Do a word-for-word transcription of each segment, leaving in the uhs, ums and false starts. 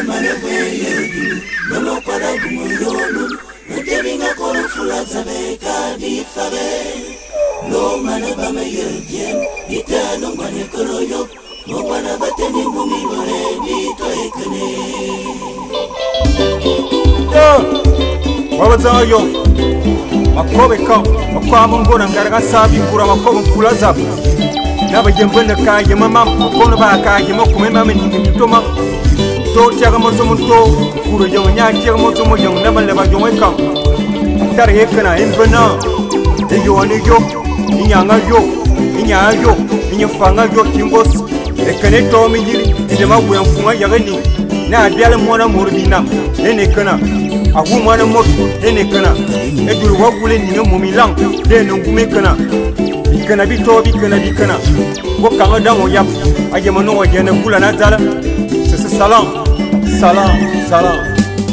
Wabazayo makobeka makwamungona ngaraga sabi kura makobo kulaza naba jembenda kaje mama kono ba kaje makume mama nditoma to tiaga moto moto kuro jo nya tiaga moto mo jo naba le ba jo weka tare yekana embena ejo wani jo inyanga jo inya jo inya fanga jo timbos ekane to mi jiri ide mabuya mfunga yagani na adiale mona murdina ene kana agu mwana moto ene kana ejuru wagule ni no mumilang de no ngume kana bikana bito bikana bikana ko kanga damo yap aje mano wajene kula na tala sese salam salam salam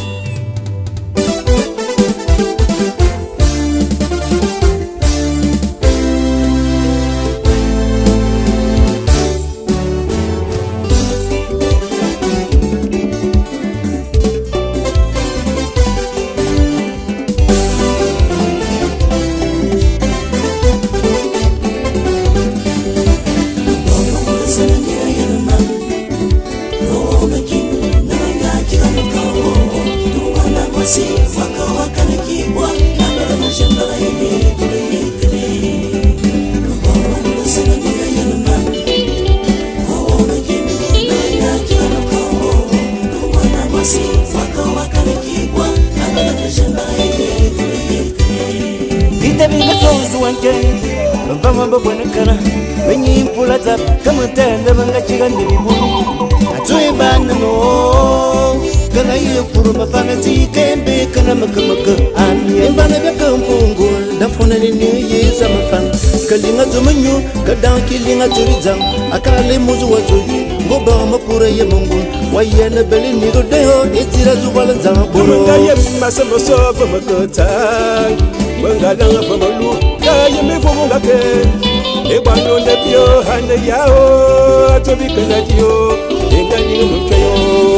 Kalinga zumanyu, kadang kilinga turizam, akale muzu wazuhi, goba mapura ye mungu, wayena beli nigo deho, itira zubala zama bolo. Munga ye masa maso fama kota, munga langa fama lu, kaya me fomo ngake, ebano nebio hana yao, atobi kanadiyo, enga ni mkayo.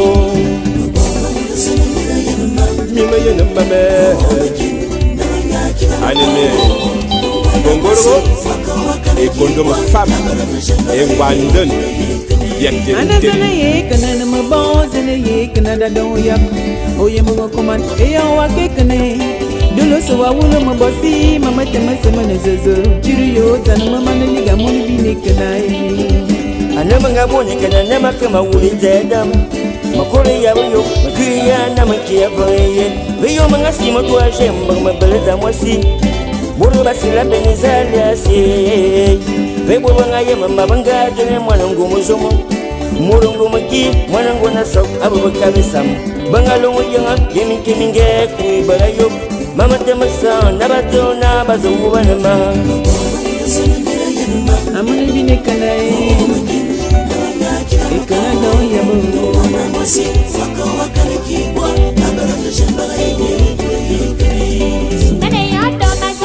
Mima ye nambame, anime. Bongoro e kondomo fam e wandon yekte anazana ye kana na mabozana ye kana da don yap oye mo command e ya wa ke kana dolo so wa wulo mo bosi mama tema sema na zozo jiriyo tan mama na liga mo ni bine kana e anama ngabonye kana nama kama wuli zedam makore ya boyo makiya na makiya boye biyo mangasi mo to ajemba mabeleza mwasi Buru basila benizali asi Vebo bangaye mama bangaje ne mwanangu muzomo Murungu maki mwanangu na sok abubakabe sam Bangalongu yanga yemi keminge kuibara yop Mama temasa nabato na bazungu banama Amuni bine kana e Ikana do yabo Mwasi waka waka nikibwa Nabara feshemba ege Nane yoto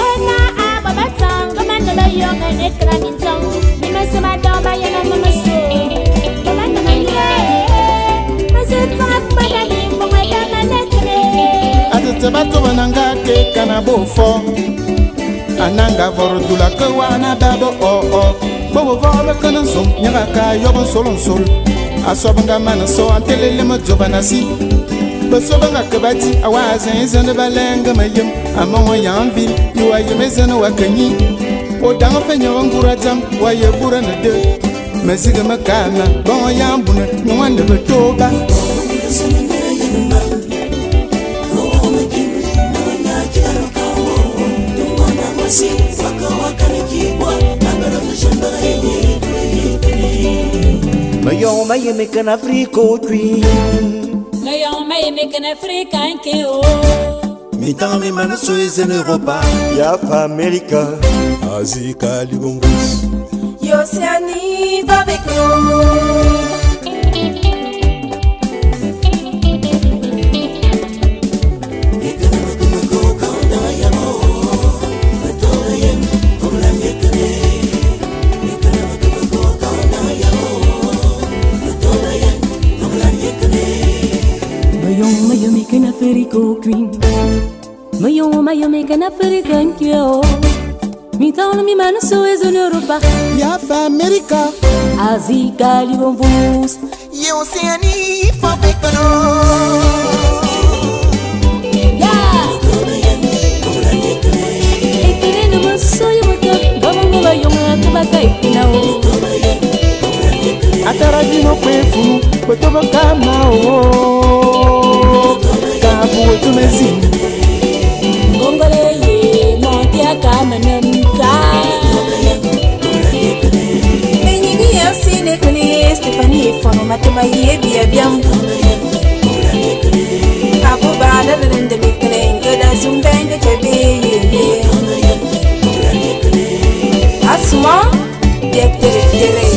young and it can in tongue. You must have my dog by your mama soul. But I'm not here. I said, I'm begging for my dad and let me. At the Tabato Ananga cake and a bow for Ananga Vorodula Kawana Dado or Bobo Vorakan so Yaka Yoban Solon Sol. I saw Bangamana so until a limit Jobanasi. But so Bangakabati, I was in the Balanga Mayum among my young bill. You are your mason or Wakani. O danga fenya wangura jam wa ye bura na de mesiga makana bon yambuna nwande betoba Mayo maye mekana Afrika twi Mayo maye mekana Afrika nke o Mitan mi mana sois en Europa Ya fa America Asie Kalibongos Yosiani va avec nous you make an African kio. Me told me man so is in Europa. Ya fa America. Azika livon vos. You see any for Bekono. Yeah. Ekene no so you make go go you make ba kai now. Ataraji no pe funu, botoba kama o. Kabu tu mezi. Gongole ye montia kama namta. Enyi ya sine kuni Stephanie fono matema ye bia biam. Kabu bala lende mikene ngoda zumbenge chebe ye. Asuma, yekere yekere.